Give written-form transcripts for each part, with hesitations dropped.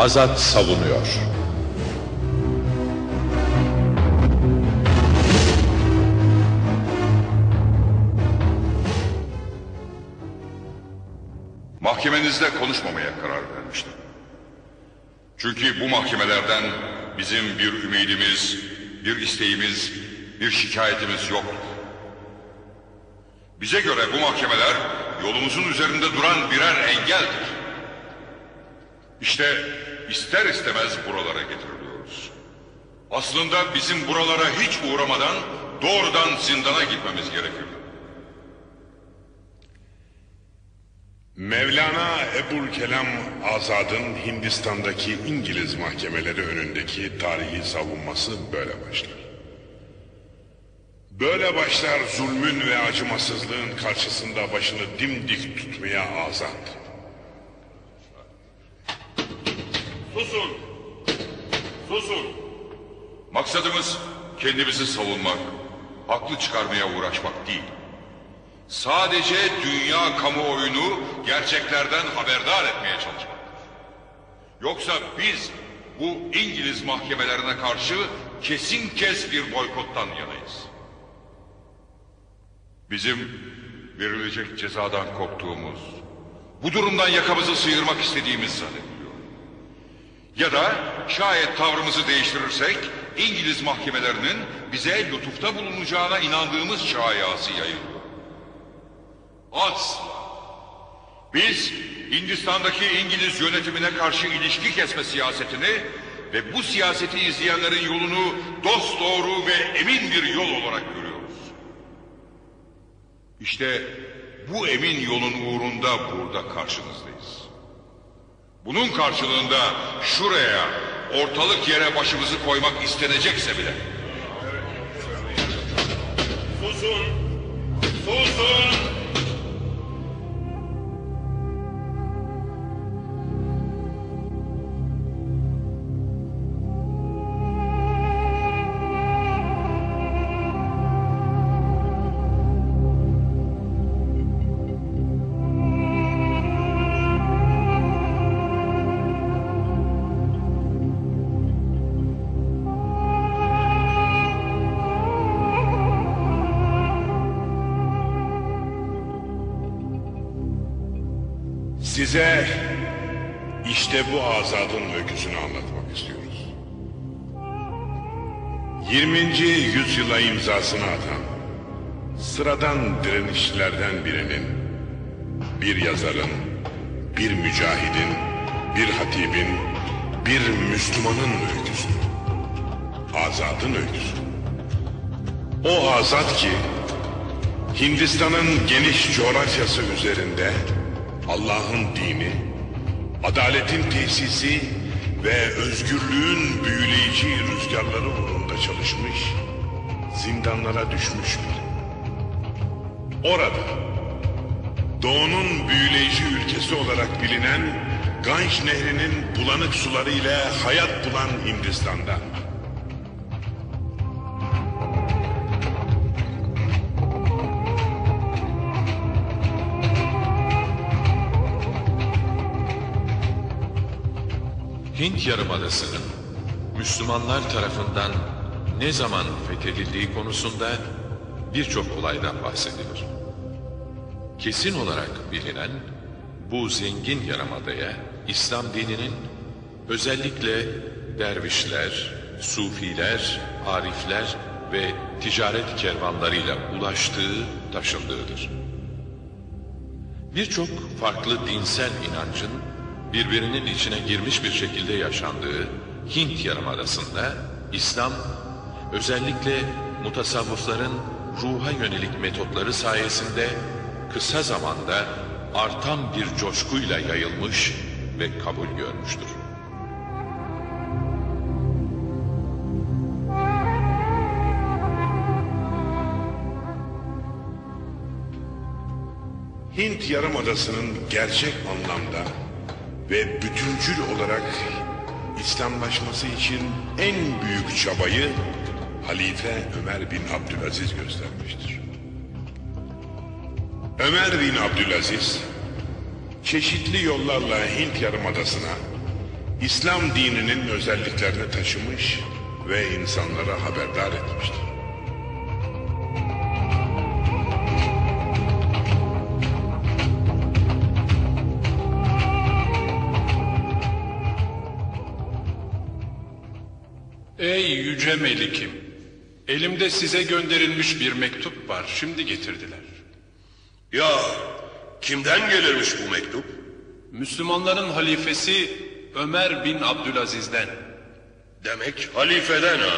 Azat savunuyor. Mahkemenizde konuşmamaya karar vermiştim. Çünkü bu mahkemelerden bizim bir ümidimiz, bir isteğimiz, bir şikayetimiz yoktur. Bize göre bu mahkemeler yolumuzun üzerinde duran birer engeldir. İşte ister istemez buralara getiriliyoruz. Aslında bizim buralara hiç uğramadan doğrudan zindana gitmemiz gerekir. Mevlana Ebu'l-Kelam Azad'ın Hindistan'daki İngiliz mahkemeleri önündeki tarihi savunması böyle başlar. Böyle başlar zulmün ve acımasızlığın karşısında başını dimdik tutmaya azat. Susun! Susun! Maksadımız kendimizi savunmak, haklı çıkarmaya uğraşmak değil. Sadece dünya kamuoyunu gerçeklerden haberdar etmeye çalışmaktır. Yoksa biz bu İngiliz mahkemelerine karşı kesin kes bir boykottan yanayız. Bizim verilecek cezadan korktuğumuz, bu durumdan yakamızı sıyırmak istediğimiz zannediliyor. Ya da şayet tavrımızı değiştirirsek İngiliz mahkemelerinin bize lütufta bulunacağına inandığımız şayası yayılıyor. Asla. Biz Hindistan'daki İngiliz yönetimine karşı ilişki kesme siyasetini ve bu siyaseti izleyenlerin yolunu dosdoğru ve emin bir yol olarak görüyoruz. İşte bu emin yolun uğrunda burada karşınızdayız. Bunun karşılığında şuraya, ortalık yere başımızı koymak istenecekse bile. Susun! Susun! Size işte bu azadın öyküsünü anlatmak istiyoruz. 20. yüzyıla imzasını atan sıradan direnişçilerden birinin, bir yazarın, bir mücahidin, bir hatibin, bir Müslümanın öyküsü. Azadın öyküsü. O azat ki Hindistan'ın geniş coğrafyası üzerinde Allah'ın dini, adaletin tesisi ve özgürlüğün büyüleyici rüzgarları uğrunda çalışmış, zindanlara düşmüş biri. Orada, Doğu'nun büyüleyici ülkesi olarak bilinen Ganj Nehri'nin bulanık sularıyla hayat bulan Hindistan'da, Hint Yarımadası'nın Müslümanlar tarafından ne zaman fethedildiği konusunda birçok olaydan bahsedilir. Kesin olarak bilinen bu zengin yarımadaya İslam dininin özellikle dervişler, sufiler, arifler ve ticaret kervanlarıyla ulaştığı, taşındığıdır. Birçok farklı dinsel inancın birbirinin içine girmiş bir şekilde yaşandığı Hint Yarımadası'nda İslam özellikle mutasavvıfların ruha yönelik metotları sayesinde kısa zamanda artan bir coşkuyla yayılmış ve kabul görmüştür. Hint Yarımadası'nın gerçek anlamda ve bütüncül olarak İslamlaşması için en büyük çabayı Halife Ömer bin Abdülaziz göstermiştir. Ömer bin Abdülaziz çeşitli yollarla Hint Yarımadası'na İslam dininin özelliklerini taşımış ve insanlara haberdar etmiştir. Ey yüce melikim, elimde size gönderilmiş bir mektup var, şimdi getirdiler. Ya kimden gelirmiş bu mektup? Müslümanların halifesi Ömer bin Abdülaziz'den. Demek halifeden ha.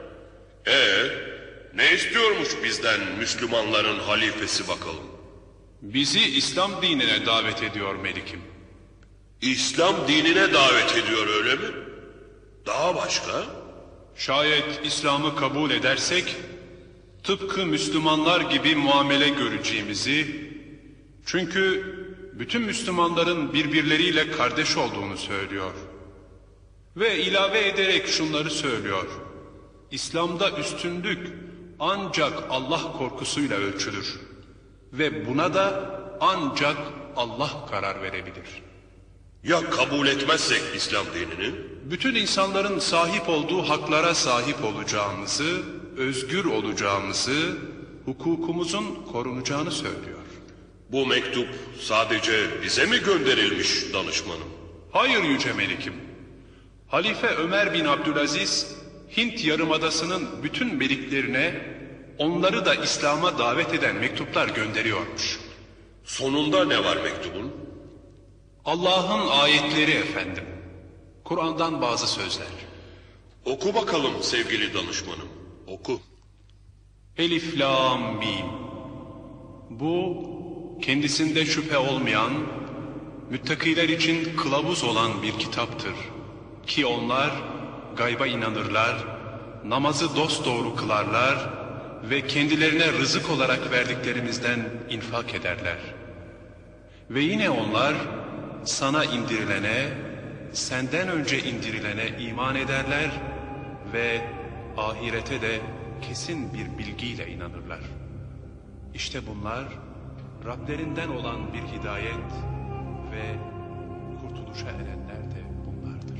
Ne istiyormuş bizden Müslümanların halifesi bakalım? Bizi İslam dinine davet ediyor melikim. İslam dinine davet ediyor öyle mi? Daha başka? Şayet İslam'ı kabul edersek, tıpkı Müslümanlar gibi muamele göreceğimizi, çünkü bütün Müslümanların birbirleriyle kardeş olduğunu söylüyor. Ve ilave ederek şunları söylüyor: İslam'da üstünlük ancak Allah korkusuyla ölçülür. Ve buna da ancak Allah karar verebilir. Ya kabul etmezsek İslam dinini? Bütün insanların sahip olduğu haklara sahip olacağımızı, özgür olacağımızı, hukukumuzun korunacağını söylüyor. Bu mektup sadece bize mi gönderilmiş danışmanım? Hayır yüce melikim. Halife Ömer bin Abdülaziz, Hint Yarımadası'nın bütün meliklerine, onları da İslam'a davet eden mektuplar gönderiyormuş. Sonunda ne var mektubun? Allah'ın ayetleri efendim. Kur'an'dan bazı sözler. Oku bakalım sevgili danışmanım, oku. Elif, Lam, Mim. Bu, kendisinde şüphe olmayan, müttakiler için kılavuz olan bir kitaptır. Ki onlar gayba inanırlar, namazı dosdoğru kılarlar ve kendilerine rızık olarak verdiklerimizden infak ederler. Ve yine onlar sana indirilene, senden önce indirilene iman ederler ve ahirete de kesin bir bilgiyle inanırlar. İşte bunlar Rablerinden olan bir hidayet ve kurtuluşa erenler de bunlardır.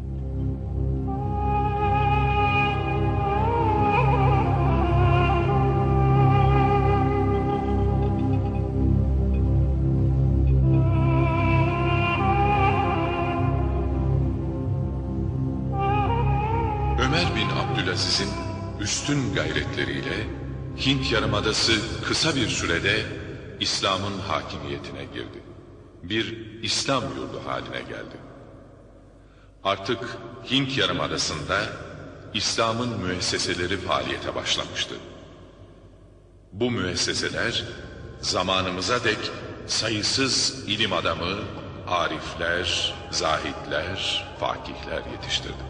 Ömer bin Abdülaziz'in üstün gayretleriyle Hint Yarımadası kısa bir sürede İslam'ın hakimiyetine girdi. Bir İslam yurdu haline geldi. Artık Hint Yarımadası'nda İslam'ın müesseseleri faaliyete başlamıştı. Bu müesseseler zamanımıza dek sayısız ilim adamı, arifler, zahitler, fakihler yetiştirdi.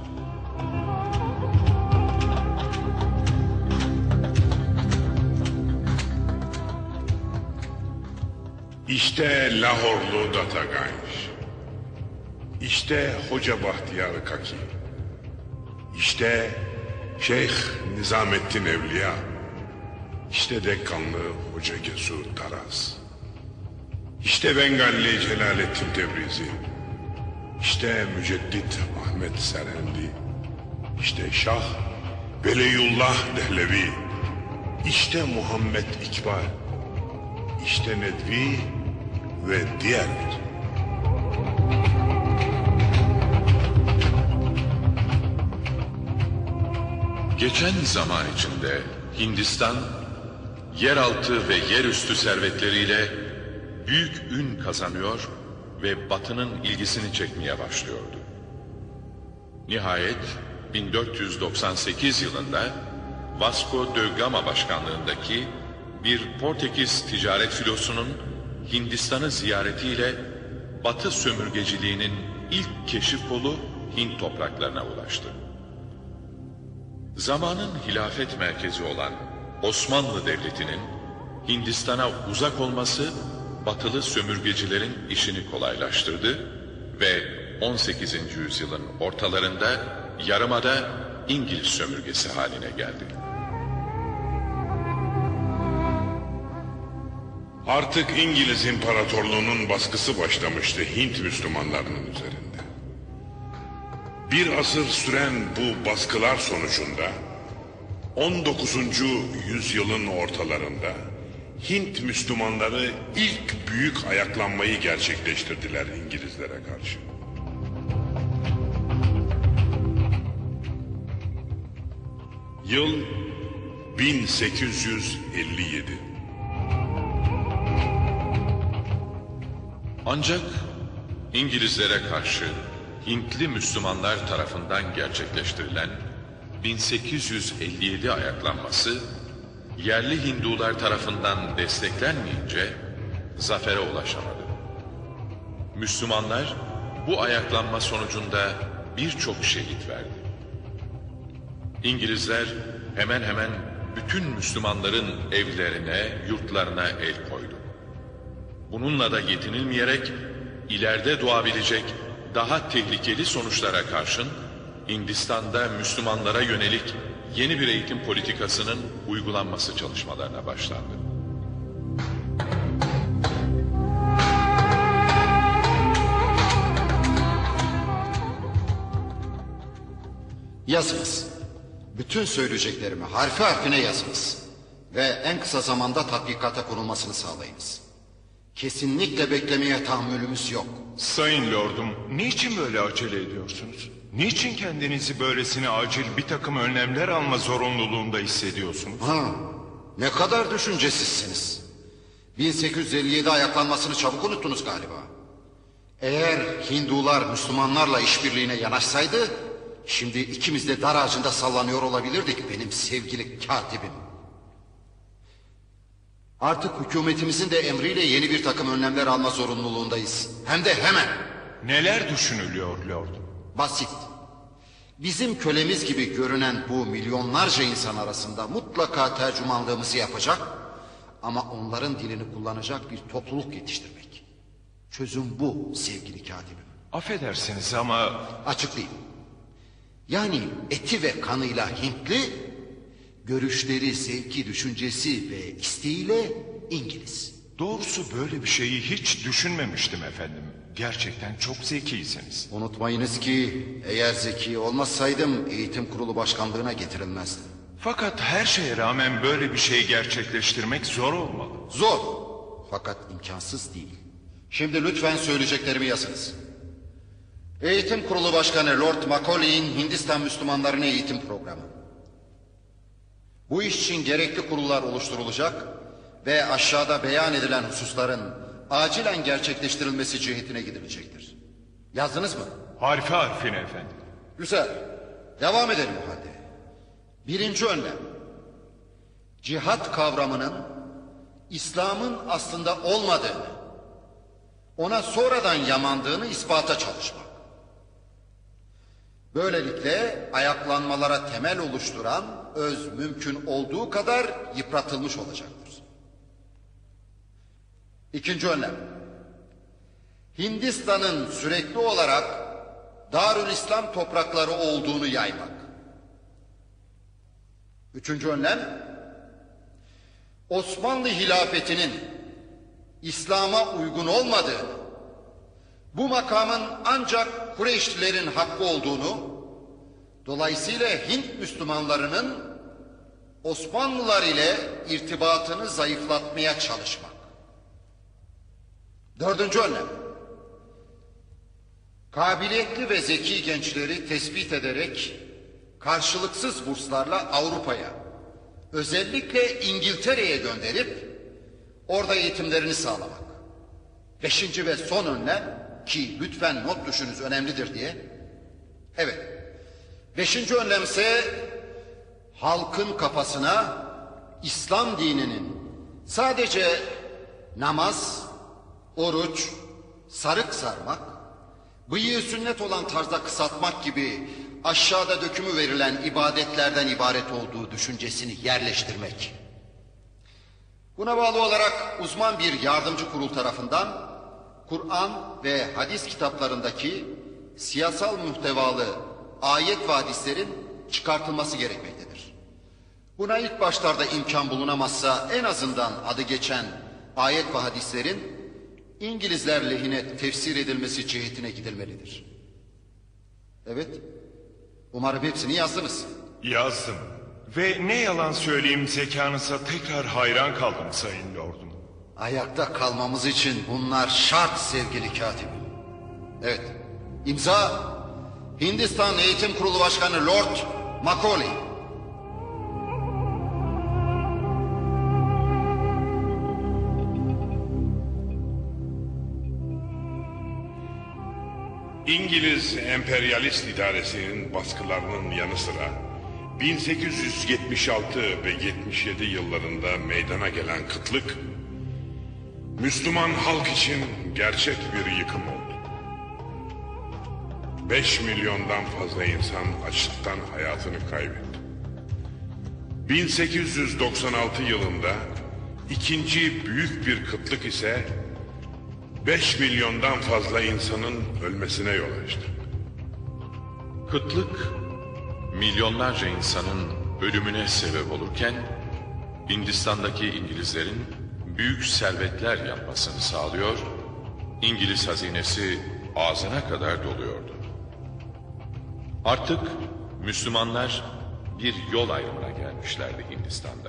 İşte Lahorlu Dataganj. İşte Hoca Bahtiyar Kaki. İşte Şeyh Nizamettin Evliya. İşte Dekkanlı Hoca Cesur Taraz. İşte Bengalli Celalettin Tebrizi. İşte Müceddit Ahmet Serendi. İşte Şah Veliyullah Dehlevi. İşte Muhammed İkbal. İşte Nedvi ve diğerleri. Geçen zaman içinde Hindistan, yeraltı ve yerüstü servetleriyle büyük ün kazanıyor ve Batı'nın ilgisini çekmeye başlıyordu. Nihayet 1498 yılında Vasco da Gama başkanlığındaki bir Portekiz ticaret filosunun Hindistan'ı ziyaretiyle Batı sömürgeciliğinin ilk keşif kolu Hint topraklarına ulaştı. Zamanın hilafet merkezi olan Osmanlı Devleti'nin Hindistan'a uzak olması Batılı sömürgecilerin işini kolaylaştırdı ve 18. yüzyılın ortalarında Yarımada İngiliz sömürgesi haline geldi. Artık İngiliz İmparatorluğu'nun baskısı başlamıştı Hint Müslümanlarının üzerinde. Bir asır süren bu baskılar sonucunda 19. yüzyılın ortalarında Hint Müslümanları ilk büyük ayaklanmayı gerçekleştirdiler İngilizlere karşı. Yıl 1857. Ancak İngilizlere karşı Hintli Müslümanlar tarafından gerçekleştirilen 1857 ayaklanması, yerli Hindular tarafından desteklenmeyince zafere ulaşamadı. Müslümanlar bu ayaklanma sonucunda birçok şehit verdi. İngilizler hemen hemen bütün Müslümanların evlerine, yurtlarına el koydu. Bununla da yetinilmeyerek ileride doğabilecek daha tehlikeli sonuçlara karşın Hindistan'da Müslümanlara yönelik yeni bir eğitim politikasının uygulanması çalışmalarına başlandı. Yazınız. Bütün söyleyeceklerimi harfi harfine yazınız. Ve en kısa zamanda tatbikata konulmasını sağlayınız. Kesinlikle beklemeye tahammülümüz yok. Sayın Lordum, niçin böyle acele ediyorsunuz? Niçin kendinizi böylesine acil bir takım önlemler alma zorunluluğunda hissediyorsunuz? Ne kadar düşüncesizsiniz. 1857 ayaklanmasını çabuk unuttunuz galiba. Eğer Hindular Müslümanlarla işbirliğine yanaşsaydı, şimdi ikimiz de dar ağacında sallanıyor olabilirdik benim sevgili katibim. Artık hükümetimizin de emriyle yeni bir takım önlemler alma zorunluluğundayız. Hem de hemen. Neler düşünülüyor Lordum? Basit. Bizim kölemiz gibi görünen bu milyonlarca insan arasında mutlaka tercümanlığımızı yapacak ama onların dilini kullanacak bir topluluk yetiştirmek. Çözüm bu sevgili katibim. Affedersiniz ama... Açıklayayım. Yani eti ve kanıyla Hintli, görüşleri, zevki, düşüncesi ve isteğiyle İngiliz. Doğrusu böyle bir şeyi hiç düşünmemiştim efendim. Gerçekten çok zekisiniz. Unutmayınız ki eğer zeki olmasaydım eğitim kurulu başkanlığına getirilmezdim. Fakat her şeye rağmen böyle bir şeyi gerçekleştirmek zor olmalı. Zor fakat imkansız değil. Şimdi lütfen söyleyeceklerimi yazınız. Eğitim Kurulu Başkanı Lord Macaulay'in Hindistan Müslümanlarına eğitim programı. Bu iş için gerekli kurullar oluşturulacak ve aşağıda beyan edilen hususların acilen gerçekleştirilmesi cihetine gidilecektir. Yazdınız mı? Harfi harfine efendim. Güzel. Devam edelim o halde. Birinci önlem. Cihat kavramının İslam'ın aslında olmadığını, ona sonradan yamandığını ispata çalışmak. Böylelikle ayaklanmalara temel oluşturan öz mümkün olduğu kadar yıpratılmış olacaktır. İkinci önlem. Hindistan'ın sürekli olarak Darülislam toprakları olduğunu yaymak. Üçüncü önlem. Osmanlı hilafetinin İslam'a uygun olmadığını, bu makamın ancak Kureyşlilerin hakkı olduğunu, dolayısıyla Hint Müslümanlarının Osmanlılar ile irtibatını zayıflatmaya çalışmak. Dördüncü önlem. Kabiliyetli ve zeki gençleri tespit ederek karşılıksız burslarla Avrupa'ya, özellikle İngiltere'ye gönderip orada eğitimlerini sağlamak. Beşinci ve son önlem, ki lütfen not düşünüz önemlidir diye. Evet. Beşinci önlemse halkın kafasına İslam dininin sadece namaz, oruç, sarık sarmak, bıyığı sünnet olan tarzda kısaltmak gibi aşağıda dökümü verilen ibadetlerden ibaret olduğu düşüncesini yerleştirmek. Buna bağlı olarak uzman bir yardımcı kurul tarafından Kur'an ve hadis kitaplarındaki siyasal muhtevalı ayet ve hadislerin çıkartılması gerekmektedir. Buna ilk başlarda imkan bulunamazsa en azından adı geçen ayet ve hadislerin İngilizler lehine tefsir edilmesi cihetine gidilmelidir. Evet, Umarım hepsini yazdınız. Yazdım. Ve ne yalan söyleyeyim zekanıza tekrar hayran kaldım Sayın Lordum. Ayakta kalmamız için bunlar şart sevgili katibim. Evet. İmza Hindistan Eğitim Kurulu Başkanı Lord Macaulay. İngiliz emperyalist idaresinin baskılarının yanı sıra 1876 ve 77 yıllarında meydana gelen kıtlık Müslüman halk için gerçek bir yıkım oldu. 5 milyondan fazla insan açlıktan hayatını kaybetti. 1896 yılında ikinci büyük bir kıtlık ise 5 milyondan fazla insanın ölmesine yol açtı. Kıtlık milyonlarca insanın ölümüne sebep olurken Hindistan'daki İngilizlerin büyük servetler yapmasını sağlıyor, İngiliz hazinesi ağzına kadar doluyordu. Artık Müslümanlar bir yol ayrımına gelmişlerdi Hindistan'da.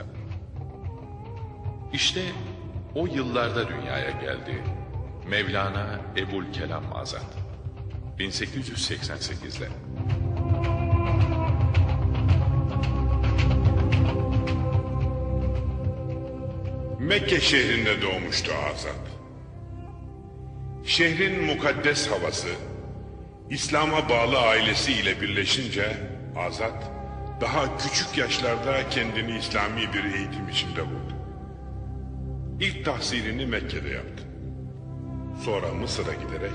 İşte o yıllarda dünyaya geldi Mevlana Ebu'l-Kelam Azad 1888'de. Mekke şehrinde doğmuştu Azad. Şehrin mukaddes havası, İslam'a bağlı ailesiyle birleşince Azad, daha küçük yaşlarda kendini İslami bir eğitim içinde buldu. İlk tahsilini Mekke'de yaptı. Sonra Mısır'a giderek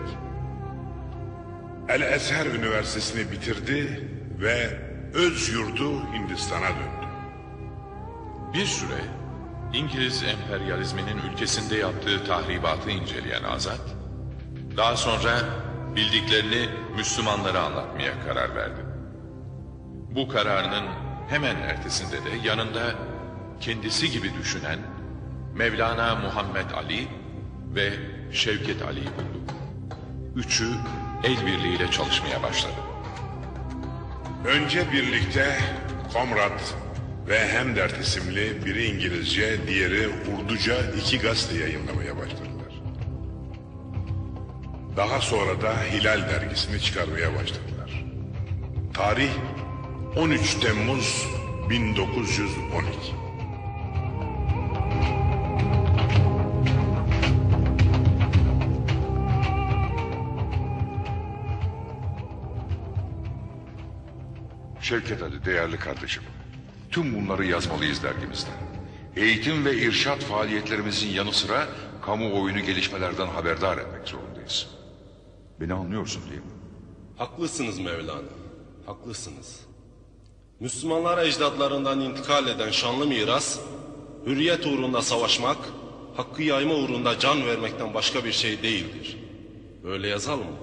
El-Ezher Üniversitesi'ni bitirdi ve öz yurdu Hindistan'a döndü. Bir süre İngiliz emperyalizminin ülkesinde yaptığı tahribatı inceleyen Azad, daha sonra bildiklerini Müslümanlara anlatmaya karar verdi. Bu kararının hemen ertesinde de yanında kendisi gibi düşünen Mevlana Muhammed Ali ve Şevket Ali'yi buldu. Üçü el birliğiyle çalışmaya başladı. Önce birlikte Komrad ve Hemdert isimli biri İngilizce, diğeri Urduca 2 gazete yayınlamaya başladılar. Daha sonra da Hilal dergisini çıkarmaya başladılar. Tarih 13 Temmuz 1912. Şevket Ali değerli kardeşim. Tüm bunları yazmalıyız dergimizde. Eğitim ve irşat faaliyetlerimizin yanı sıra kamuoyunu gelişmelerden haberdar etmek zorundayız. Beni anlıyorsun değil mi? Haklısınız Mevlana, haklısınız. Müslümanlara ecdadlarından intikal eden şanlı miras, hürriyet uğrunda savaşmak, hakkı yayma uğrunda can vermekten başka bir şey değildir. Böyle yazalım mı?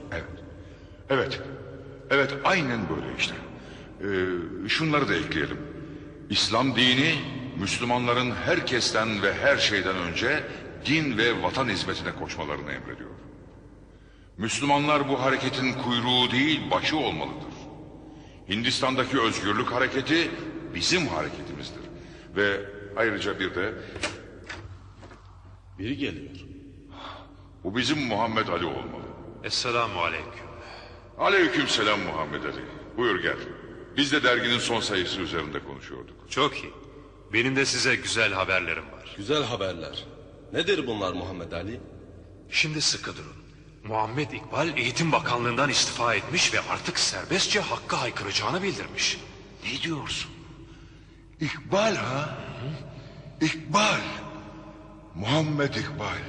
Evet, aynen böyle işte. Şunları da ekleyelim. İslam dini, Müslümanların herkesten ve her şeyden önce din ve vatan hizmetine koşmalarını emrediyor. Müslümanlar bu hareketin kuyruğu değil, başı olmalıdır. Hindistan'daki özgürlük hareketi bizim hareketimizdir. Ve ayrıca bir de... Biri geliyor. Bu bizim Muhammed Ali olmalı. Esselamu aleyküm. Aleykümselam Muhammed Ali. Buyur gel. Biz de derginin son sayısı üzerinde konuşuyorduk. Çok iyi. Benim de size güzel haberlerim var. Güzel haberler. Nedir bunlar Muhammed Ali? Şimdi sıkı durun. Muhammed İkbal Eğitim Bakanlığı'ndan istifa etmiş ve artık serbestçe hakka haykıracağını bildirmiş. Ne diyorsun? İkbal ha? İkbal. Muhammed İkbal.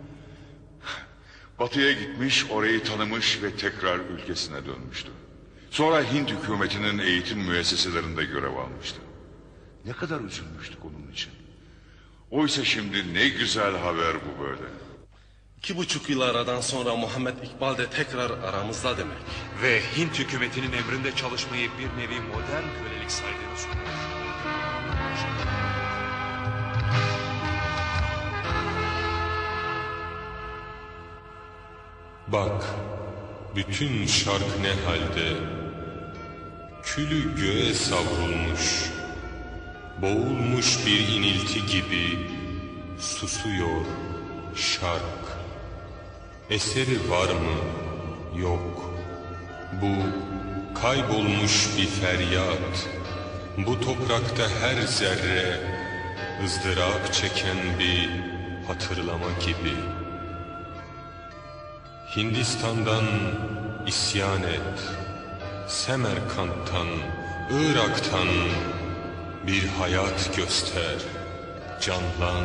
Batı'ya gitmiş, orayı tanımış ve tekrar ülkesine dönmüştü. Sonra Hint hükümetinin eğitim müesseselerinde görev almıştı. Ne kadar üzülmüştük onun için. Oysa şimdi ne güzel haber bu böyle. 2,5 yıl aradan sonra Muhammed İkbal de tekrar aramızda demek. Ve Hint hükümetinin emrinde çalışmayı bir nevi modern kölelik saydığını söylüyor. Bak, bütün şark ne halde, Külü göğe savrulmuş, boğulmuş bir inilti gibi susuyor şark. Eseri var mı? Yok. Bu kaybolmuş bir feryat. Bu toprakta her zerre ızdırap çeken bir hatırlama gibi. Hindistan'dan isyan et, Semerkant'tan, Irak'tan bir hayat göster, canlan.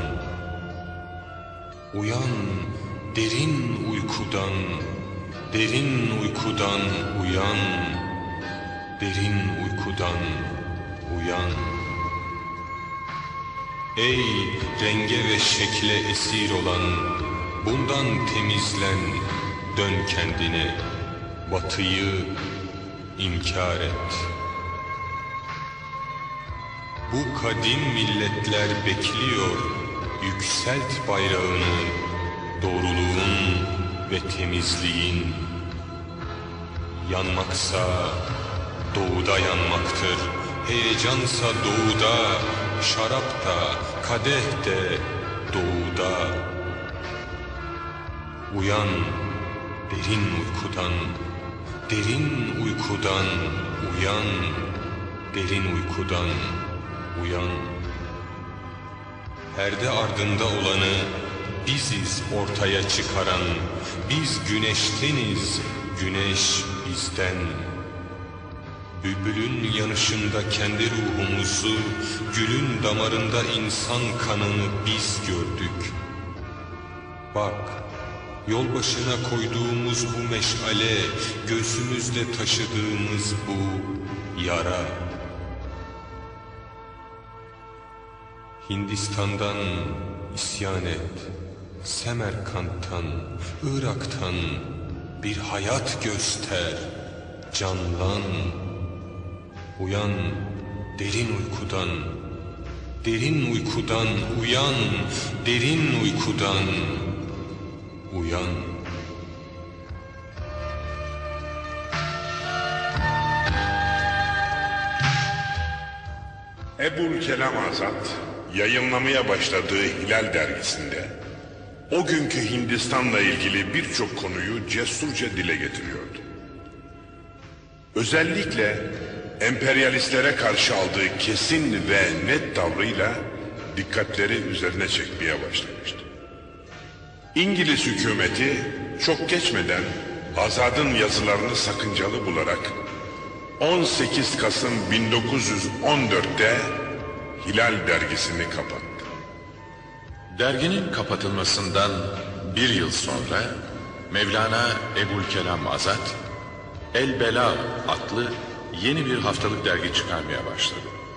Uyan derin uykudan, derin uykudan uyan, derin uykudan uyan. Ey renge ve şekle esir olan, bundan temizlen, dön kendine, batıyı inkar et. Bu kadim milletler bekliyor, yükselt bayrağını, doğruluğun ve temizliğin. Yanmaksa doğuda yanmaktır, heyecansa doğuda, şarap da, kadeh de doğuda. Uyan derin uykudan, derin uykudan uyan, derin uykudan uyan. Perde ardında olanı biziz ortaya çıkaran, biz güneşteniz, güneş bizden. Bülbülün yanışında kendi ruhumuzu, gülün damarında insan kanını biz gördük. Bak, yol başına koyduğumuz bu meşale, göğsümüzde taşıdığımız bu yara. Hindistan'dan isyan et, Semerkant'tan, Irak'tan bir hayat göster, canlan. Uyan derin uykudan, derin uykudan uyan, derin uykudan uyan. Ebu'l-Kelam Azad yayınlamaya başladığı Hilal dergisinde o günkü Hindistan'la ilgili birçok konuyu cesurca dile getiriyordu. Özellikle emperyalistlere karşı aldığı kesin ve net tavrıyla dikkatleri üzerine çekmeye başlamıştı. İngiliz hükümeti çok geçmeden Azad'ın yazılarını sakıncalı bularak 18 Kasım 1914'te Hilal dergisini kapattı. Derginin kapatılmasından bir yıl sonra Mevlana Ebu'l-Kelam Azad, El-Bela adlı yeni bir haftalık dergi çıkarmaya başladı.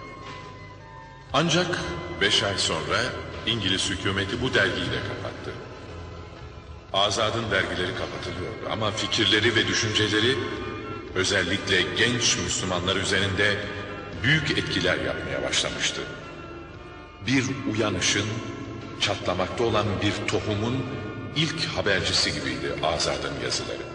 Ancak 5 ay sonra İngiliz hükümeti bu dergiyi de kapattı. Azad'ın dergileri kapatılıyordu ama fikirleri ve düşünceleri özellikle genç Müslümanlar üzerinde büyük etkiler yapmaya başlamıştı. Bir uyanışın, çatlamakta olan bir tohumun ilk habercisi gibiydi Azad'ın yazıları.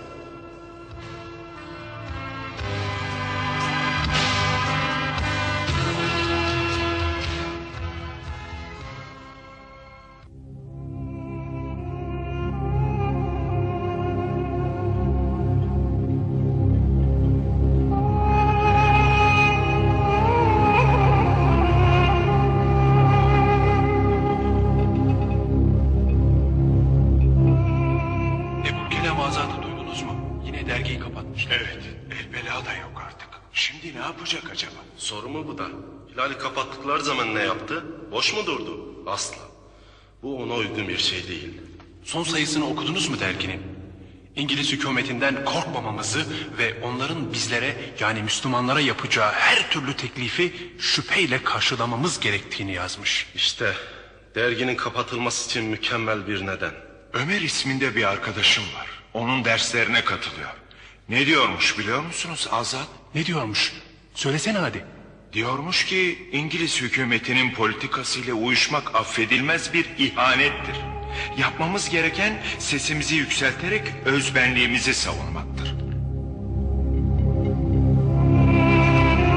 Soru mu bu da? Hilal'i kapattıkları zaman ne yaptı? Boş mu durdu? Asla. Bu ona uygun bir şey değil. Son sayısını okudunuz mu derginin? İngiliz hükümetinden korkmamamızı ve onların bizlere yani Müslümanlara yapacağı her türlü teklifi şüpheyle karşılamamız gerektiğini yazmış. İşte derginin kapatılması için mükemmel bir neden. Ömer isminde bir arkadaşım var. Onun derslerine katılıyor. Ne diyormuş biliyor musunuz Azad? Ne diyormuş? Söylesene hadi. Diyormuş ki İngiliz hükümetinin politikasıyla uyuşmak affedilmez bir ihanettir. Yapmamız gereken sesimizi yükselterek özbenliğimizi savunmaktır.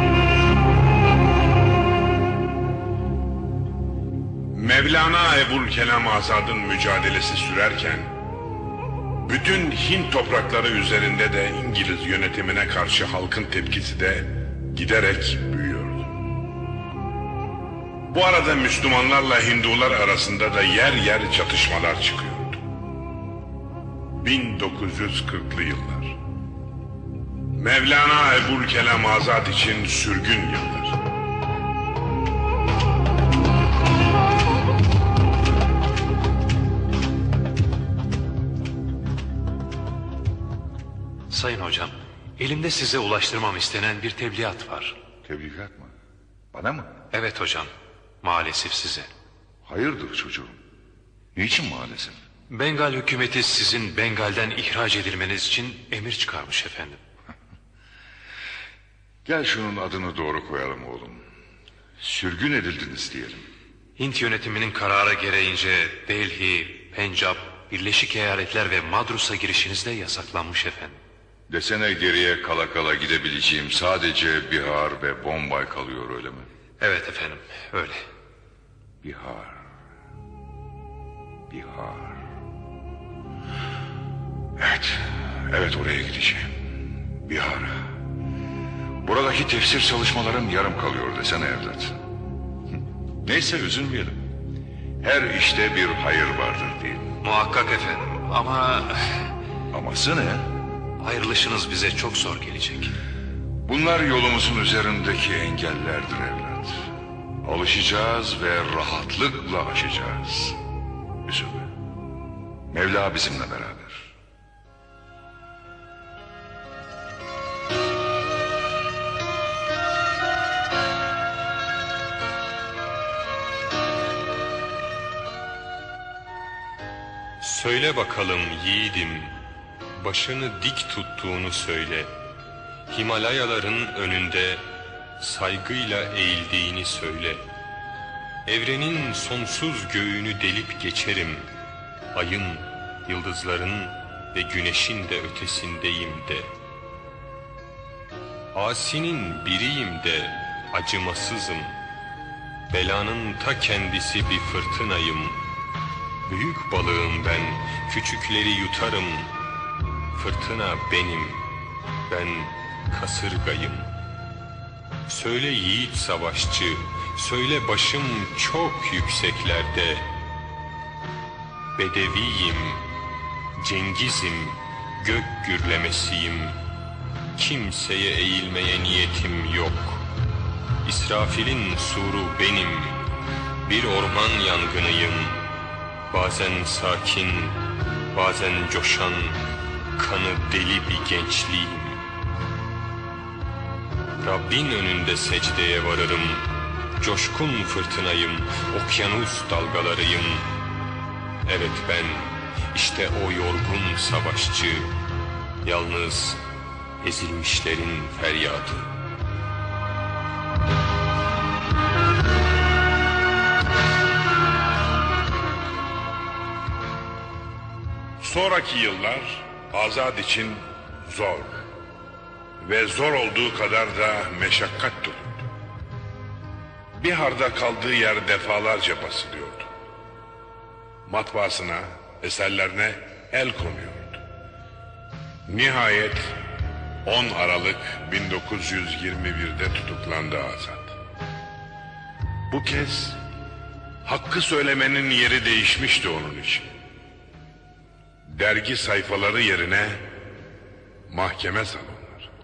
Mevlana Ebu'l-Kelam Azad'ın mücadelesi sürerken, bütün Hint toprakları üzerinde de İngiliz yönetimine karşı halkın tepkisi de giderek büyüyordu. Bu arada Müslümanlarla Hindular arasında da yer yer çatışmalar çıkıyordu. 1940'lı yıllar. Mevlana Ebu'l-Kelam Azad için sürgün yıllar. Sayın hocam, elimde size ulaştırmam istenen bir tebliğat var. Tebligat mı? Bana mı? Evet hocam, maalesef size. Hayırdır çocuğum? Niçin maalesef? Bengal hükümeti sizin Bengal'den ihraç edilmeniz için emir çıkarmış efendim. Gel şunun adını doğru koyalım oğlum. Sürgün edildiniz diyelim. Hint yönetiminin kararı gereğince Delhi, Pencap, Birleşik Eyaletler ve Madrus'a girişiniz de yasaklanmış efendim. Desene geriye kala kala gidebileceğim sadece Bihar ve Bombay kalıyor öyle mi? Evet efendim, öyle. Bihar. Bihar. Evet oraya gideceğim. Bihar. Buradaki tefsir çalışmalarım yarım kalıyor desene evlat. Neyse üzülmeyelim. Her işte bir hayır vardır değil mi? Muhakkak efendim ama... Aması ne? Ayrılışınız bize çok zor gelecek. Bunlar yolumuzun üzerindeki engellerdir evlat. Alışacağız ve rahatlıkla aşacağız. Üzülme. Mevla bizimle beraber. Söyle bakalım yiğidim, başını dik tuttuğunu söyle. Himalayaların önünde saygıyla eğildiğini söyle. Evrenin sonsuz göğünü delip geçerim. Ayın, yıldızların ve güneşin de ötesindeyim de. Asinin biriyim de acımasızım. Belanın ta kendisi bir fırtınayım. Büyük balığım ben, küçükleri yutarım. Fırtına benim, ben kasırgayım. Söyle yiğit savaşçı, söyle başım çok yükseklerde. Bedeviyim, Cengizim, gök gürlemesiyim. Kimseye eğilmeye niyetim yok. İsrafil'in suru benim, bir orman yangınıyım. Bazen sakin, bazen coşan, kanı deli bir gençliğim. Rabbin önünde secdeye varırım, coşkun fırtınayım, okyanus dalgalarıyım. Evet ben, işte o yorgun savaşçı, yalnız ezilmişlerin feryadı. Sonraki yıllar Azad için zor ve zor olduğu kadar da meşakkat doluydu. Bihar'da kaldığı yer defalarca basılıyordu. Matbaasına, eserlerine el konuyordu. Nihayet 10 Aralık 1921'de tutuklandı Azad. Bu kez hakkı söylemenin yeri değişmişti onun için. Dergi sayfaları yerine mahkeme salonları.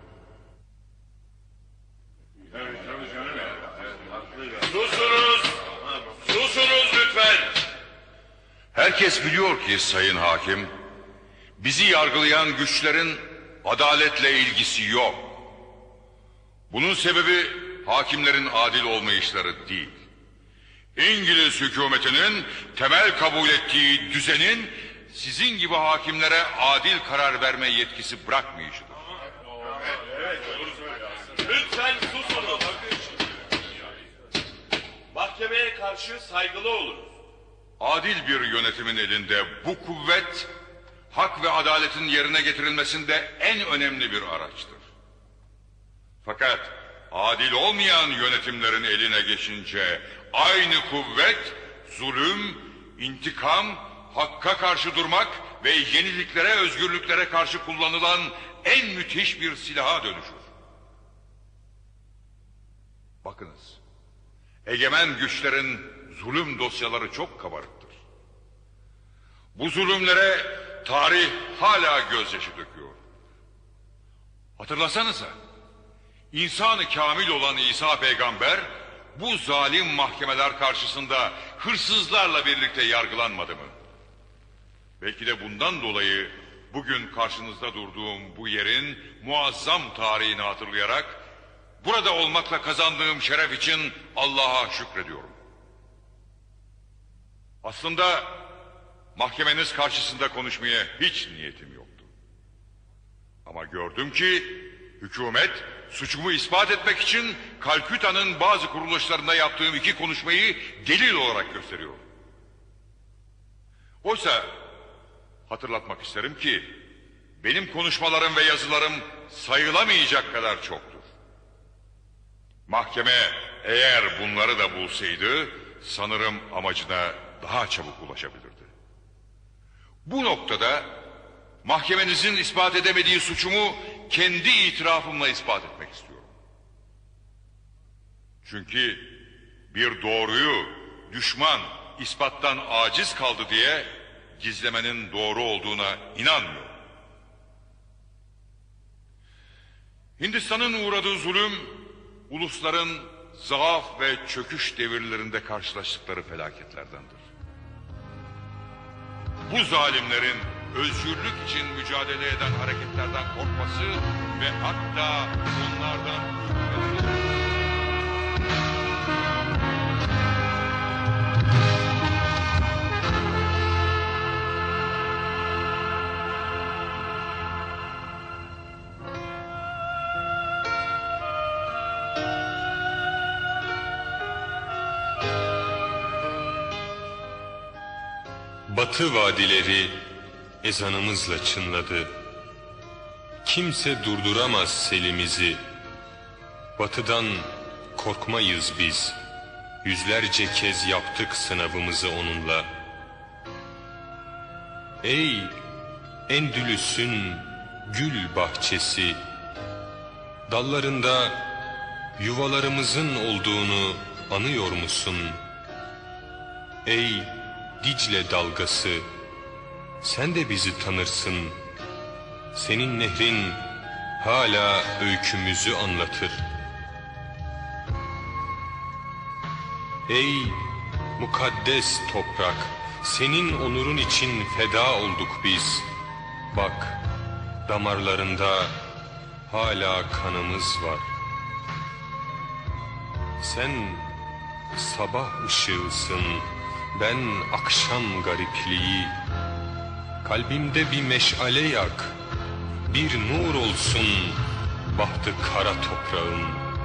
Susunuz lütfen. Herkes biliyor ki sayın hakim, bizi yargılayan güçlerin adaletle ilgisi yok. Bunun sebebi hakimlerin adil olmayışları değil. İngiliz hükümetinin temel kabul ettiği düzenin sizin gibi hakimlere adil karar verme yetkisi bırakmayışıdır. Lütfen susunuz. Mahkemeye karşı saygılı olunuz. Adil bir yönetimin elinde bu kuvvet, hak ve adaletin yerine getirilmesinde en önemli bir araçtır. Fakat adil olmayan yönetimlerin eline geçince aynı kuvvet zulüm, intikam, hakka karşı durmak ve yeniliklere, özgürlüklere karşı kullanılan en müthiş bir silaha dönüşür. Bakınız, egemen güçlerin zulüm dosyaları çok kabarıktır. Bu zulümlere tarih hala gözyaşı döküyor. Hatırlasanıza, İnsan-ı kamil olan İsa peygamber bu zalim mahkemeler karşısında hırsızlarla birlikte yargılanmadı mı? Belki de bundan dolayı bugün karşınızda durduğum bu yerin muazzam tarihini hatırlayarak burada olmakla kazandığım şeref için Allah'a şükrediyorum. Aslında mahkemeniz karşısında konuşmaya hiç niyetim yoktu. Ama gördüm ki hükümet suçumu ispat etmek için Kalküta'nın bazı kuruluşlarında yaptığım 2 konuşmayı delil olarak gösteriyor. Oysa hatırlatmak isterim ki benim konuşmalarım ve yazılarım sayılamayacak kadar çoktur. Mahkeme eğer bunları da bulsaydı sanırım amacına daha çabuk ulaşabilirdi. Bu noktada mahkemenizin ispat edemediği suçumu kendi itirafımla ispat etmek istiyorum. Çünkü bir doğruyu düşman ispattan aciz kaldı diye gizlemenin doğru olduğuna inanmıyorum. Hindistan'ın uğradığı zulüm, ulusların zaaf ve çöküş devirlerinde karşılaştıkları felaketlerdendir. Bu zalimlerin özgürlük için mücadele eden hareketlerden korkması ve hatta onlardan Batı vadileri ezanımızla çınladı. Kimse durduramaz selimizi. Batıdan korkmayız biz. Yüzlerce kez yaptık sınavımızı onunla. Ey Endülüs'ün gül bahçesi, dallarında yuvalarımızın olduğunu anıyor musun? Ey Dicle dalgası, sen de bizi tanırsın. Senin nehrin hala öykümüzü anlatır. Ey mukaddes toprak, senin onurun için feda olduk biz. Bak, damarlarında hala kanımız var. Sen sabah ışığısın, ben akşam garipliği. Kalbimde bir meşale yak, bir nur olsun bahtı kara toprağın.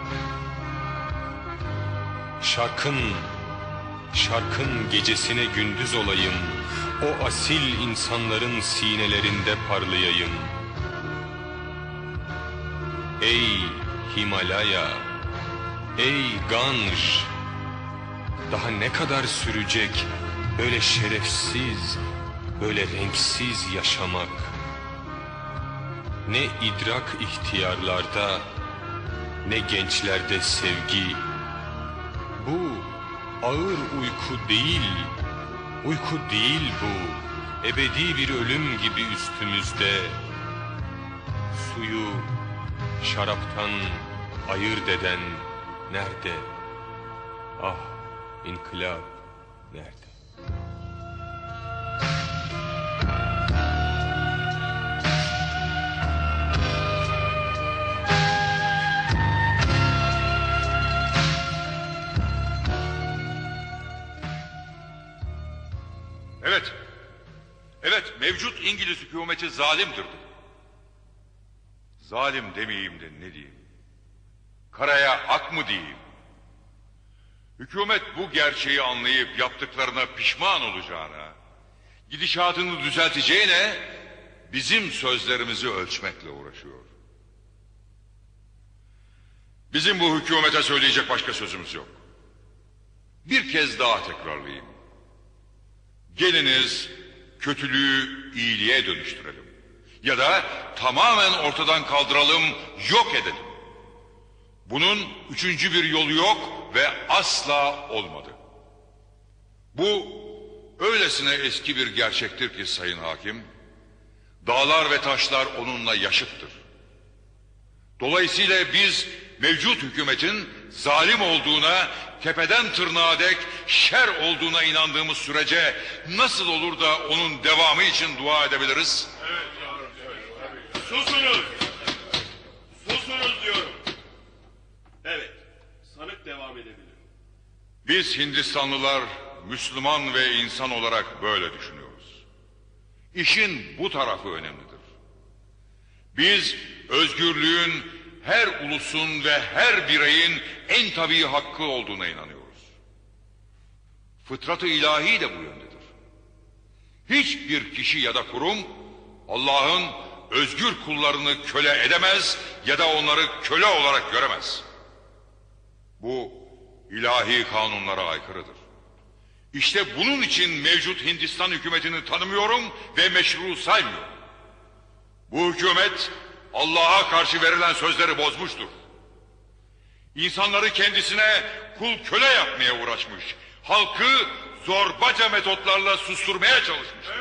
Şarkın gecesine gündüz olayım, o asil insanların sinelerinde parlayayım. Ey Himalaya, ey Ganj, daha ne kadar sürecek böyle şerefsiz, böyle renksiz yaşamak? Ne idrak ihtiyarlarda, ne gençlerde sevgi. Bu ağır uyku değil, uyku değil bu. Ebedi bir ölüm gibi üstümüzde. Suyu şaraptan ayırt eden nerede? Ah, İnkılap nerede? Evet, mevcut İngiliz hükümeti zalimdir. Zalim demeyeyim de ne diyeyim? Karaya ak mı diyeyim? Hükümet bu gerçeği anlayıp yaptıklarına pişman olacağına, gidişatını düzelteceğine bizim sözlerimizi ölçmekle uğraşıyor. Bizim bu hükümete söyleyecek başka sözümüz yok. Bir kez daha tekrarlayayım. Geliniz kötülüğü iyiliğe dönüştürelim. Ya da tamamen ortadan kaldıralım, yok edelim. Bunun üçüncü bir yolu yok ve asla olmadı. Bu öylesine eski bir gerçektir ki Sayın Hakim, dağlar ve taşlar onunla yaşıttır. Dolayısıyla biz mevcut hükümetin zalim olduğuna, tepeden tırnağa dek şer olduğuna inandığımız sürece nasıl olur da onun devamı için dua edebiliriz? Susunuz! Susunuz diyorum. Evet, sanık devam edebilir. Biz Hindistanlılar Müslüman ve insan olarak böyle düşünüyoruz. İşin bu tarafı önemlidir. Biz özgürlüğün her ulusun ve her bireyin en tabii hakkı olduğuna inanıyoruz. Fıtrat-ı ilahi de bu yöndedir. Hiçbir kişi ya da kurum Allah'ın özgür kullarını köle edemez ya da onları köle olarak göremez. Bu ilahi kanunlara aykırıdır. İşte bunun için mevcut Hindistan hükümetini tanımıyorum ve meşru saymıyorum. Bu hükümet Allah'a karşı verilen sözleri bozmuştur. İnsanları kendisine kul köle yapmaya uğraşmış. Halkı zorbaca metotlarla susturmaya çalışmıştır.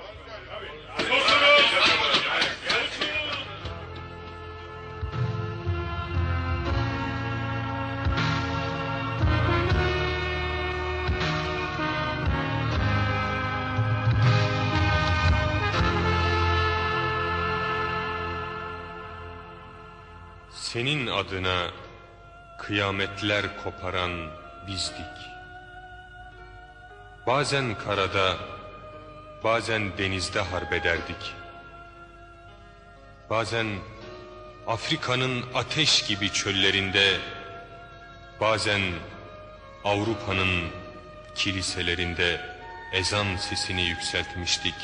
Senin adına kıyametler koparan bizdik. Bazen karada, bazen denizde harbederdik. Bazen Afrika'nın ateş gibi çöllerinde, bazen Avrupa'nın kiliselerinde ezan sesini yükseltmiştik.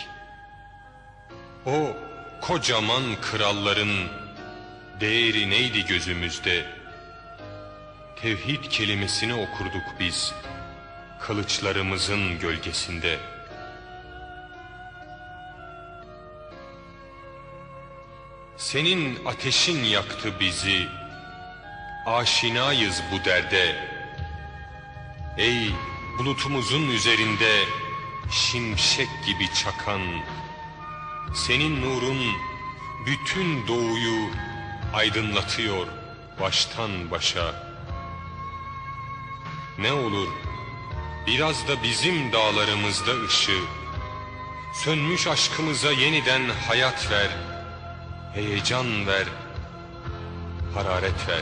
O kocaman kralların değeri neydi gözümüzde? Tevhid kelimesini okurduk biz, kılıçlarımızın gölgesinde. Senin ateşin yaktı bizi, aşinayız bu derde. Ey bulutumuzun üzerinde şimşek gibi çakan, senin nurun bütün doğuyu aydınlatıyor baştan başa. Ne olur biraz da bizim dağlarımızda ışığı, sönmüş aşkımıza yeniden hayat ver, heyecan ver, hararet ver.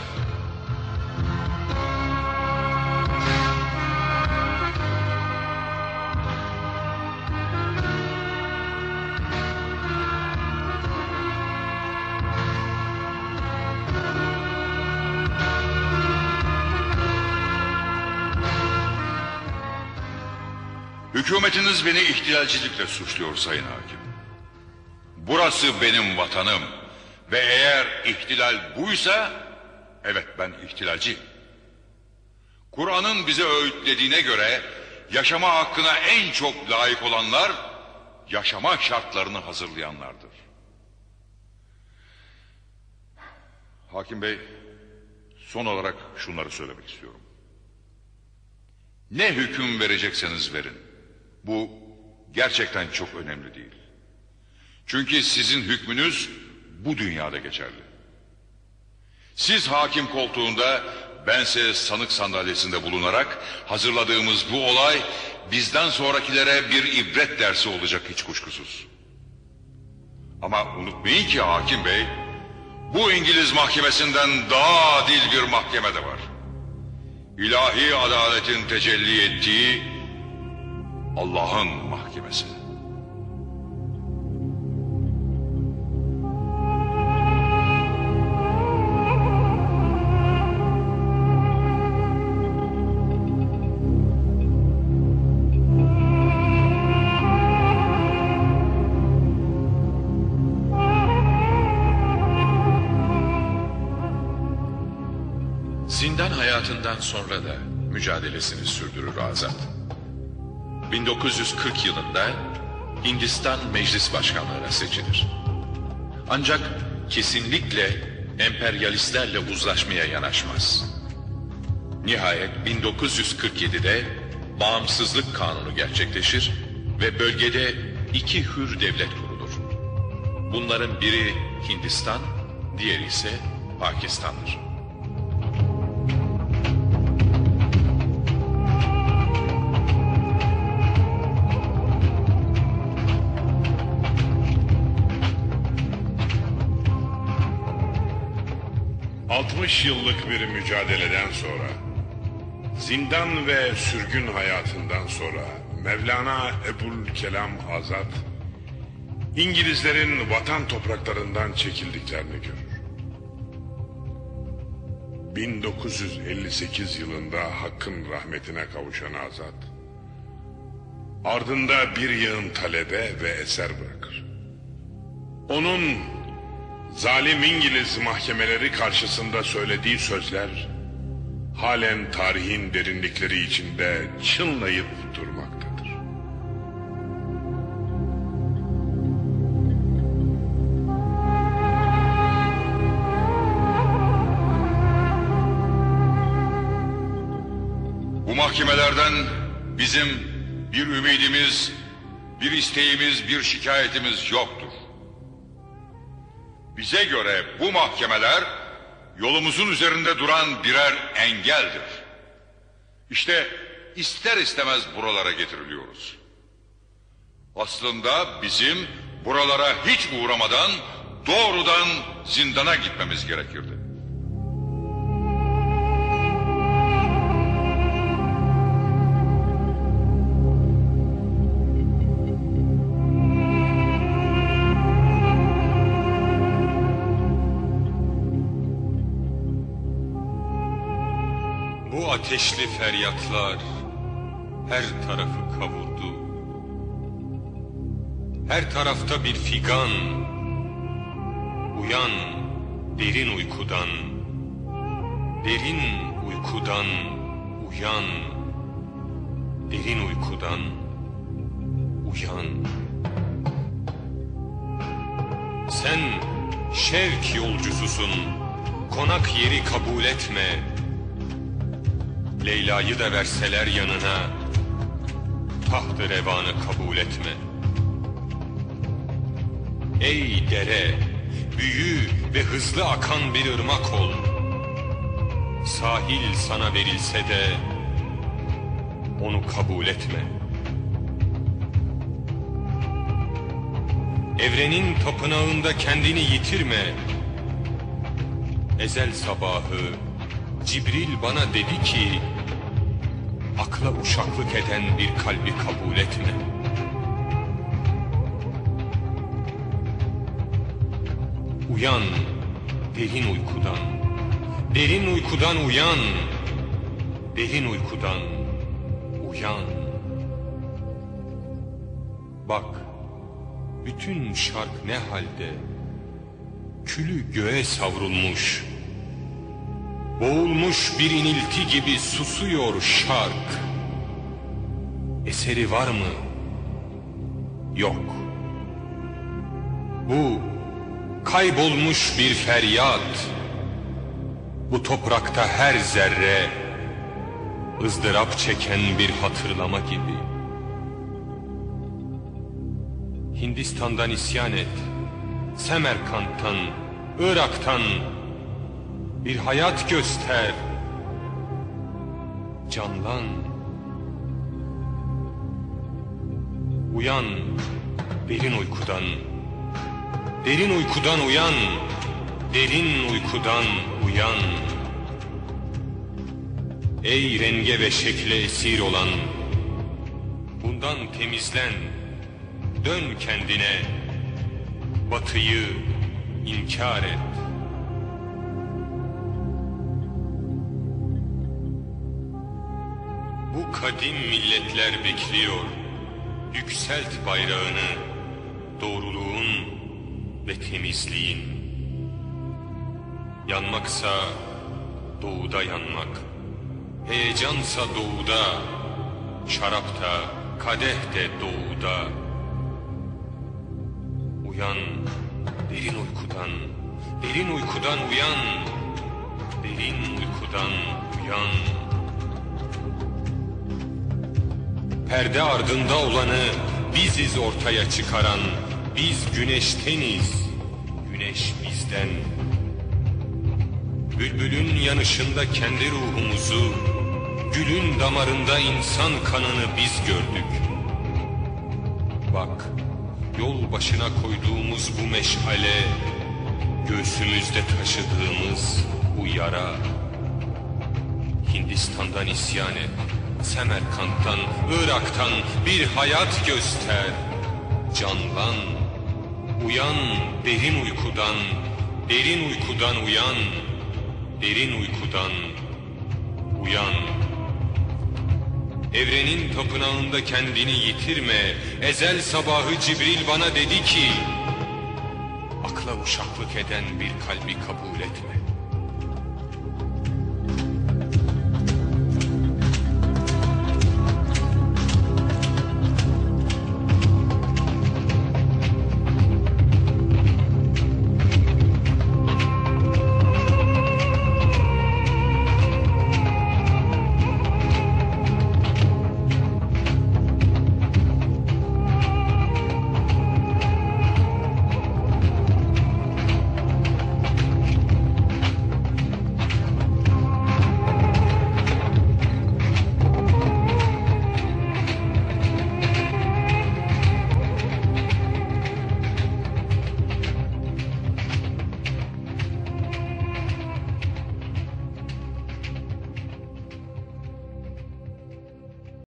Hükümetiniz beni ihtilalcilikle suçluyor Sayın Hakim. Burası benim vatanım ve eğer ihtilal buysa, evet ben ihtilalciyim. Kur'an'ın bize öğütlediğine göre yaşama hakkına en çok layık olanlar, yaşama şartlarını hazırlayanlardır. Hakim Bey, son olarak şunları söylemek istiyorum. Ne hüküm verecekseniz verin. Bu gerçekten çok önemli değil. Çünkü sizin hükmünüz bu dünyada geçerli. Siz hakim koltuğunda, bense sanık sandalyesinde bulunarak hazırladığımız bu olay bizden sonrakilere bir ibret dersi olacak hiç kuşkusuz. Ama unutmayın ki Hakim Bey, bu İngiliz mahkemesinden daha adil bir mahkeme de var. İlahi adaletin tecelli ettiği Allah'ın mahkemesi. Zindan hayatından sonra da mücadelesini sürdürür Azat. 1940 yılında Hindistan Meclis Başkanlığı'na seçilir. Ancak kesinlikle emperyalistlerle uzlaşmaya yanaşmaz. Nihayet 1947'de Bağımsızlık Kanunu gerçekleşir ve bölgede 2 hür devlet kurulur. Bunların biri Hindistan, diğeri ise Pakistan'dır. Yıllık bir mücadeleden sonra, zindan ve sürgün hayatından sonra Mevlana Ebu'l-Kelam Azad, İngilizlerin vatan topraklarından çekildiklerini görür. 1958 yılında Hakk'ın rahmetine kavuşan Azad, ardında bir yığın talebe ve eser bırakır. Onun zalim İngiliz mahkemeleri karşısında söylediği sözler halen tarihin derinlikleri içinde çınlayıp durmaktadır. Bu mahkemelerden bizim bir ümidimiz, bir isteğimiz, bir şikayetimiz yoktur. Bize göre bu mahkemeler yolumuzun üzerinde duran birer engeldir. İşte ister istemez buralara getiriliyoruz. Aslında bizim buralara hiç uğramadan doğrudan zindana gitmemiz gerekirdi. Bu ateşli feryatlar her tarafı kavurdu. Her tarafta bir figan. Uyan derin uykudan. Derin uykudan uyan. Derin uykudan uyan. Sen şevk yolcususun. Konak yeri kabul etme. Leyla'yı da verseler yanına, taht-ı revanı kabul etme. Ey dere, büyü ve hızlı akan bir ırmak ol. Sahil sana verilse de, onu kabul etme. Evrenin tapınağında kendini yitirme. Ezel sabahı, Cibril bana dedi ki, akla uşaklık eden bir kalbi kabul etme. Uyan derin uykudan, derin uykudan uyan, derin uykudan uyan. Bak, bütün şark ne halde, külü göğe savrulmuş. Boğulmuş bir inilti gibi susuyor şark. Eseri var mı? Yok. Bu kaybolmuş bir feryat. Bu toprakta her zerre ızdırap çeken bir hatırlama gibi. Hindistan'dan isyan et. Semerkant'tan, Irak'tan bir hayat göster. Canlan. Uyan derin uykudan. Derin uykudan uyan. Derin uykudan uyan. Ey renge ve şekle esir olan, bundan temizlen. Dön kendine. Batıyı inkar et. Bu kadim milletler bekliyor. Yükselt bayrağını, doğruluğun ve temizliğin. Yanmaksa doğuda yanmak, heyecansa doğuda, şarapta kadeh de doğuda. Uyan, derin uykudan, derin uykudan uyan, derin uykudan uyan. Perde ardında olanı biziz ortaya çıkaran, biz güneşteniz, güneş bizden. Bülbülün yanışında kendi ruhumuzu, gülün damarında insan kanını biz gördük. Bak, yol başına koyduğumuz bu meşale, göğsümüzde taşıdığımız bu yara. Hindistan'dan isyan et, Semerkant'tan, Irak'tan bir hayat göster. Canlan, uyan derin uykudan, derin uykudan uyan, derin uykudan uyan. Evrenin tapınağında kendini yitirme. Ezel sabahı Cibril bana dedi ki, akla uşaklık eden bir kalbi kabul etme.